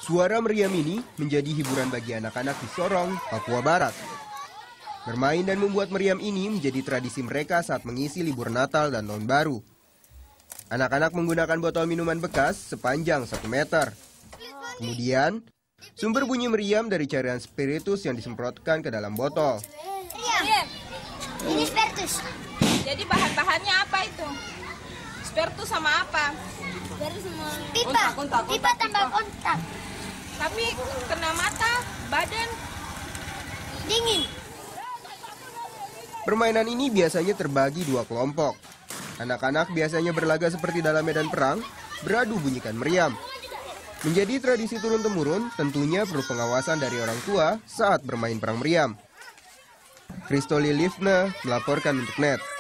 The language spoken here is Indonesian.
Suara meriam ini menjadi hiburan bagi anak-anak di Sorong, Papua Barat. Bermain dan membuat meriam ini menjadi tradisi mereka saat mengisi libur Natal dan Tahun Baru. Anak-anak menggunakan botol minuman bekas sepanjang 1 meter. Kemudian, sumber bunyi meriam dari cairan spiritus yang disemprotkan ke dalam botol. Ini spiritus. Jadi bahan-bahannya apa itu? Spiritus sama apa? Pipa. Pipa tambah kontak. Tapi kena mata, badan Dingin. Permainan ini biasanya terbagi 2 kelompok. Anak-anak biasanya berlaga seperti dalam medan perang, beradu bunyikan meriam. Menjadi tradisi turun-temurun, tentunya perlu pengawasan dari orang tua saat bermain perang meriam. Kristoli Livna melaporkan untuk NET.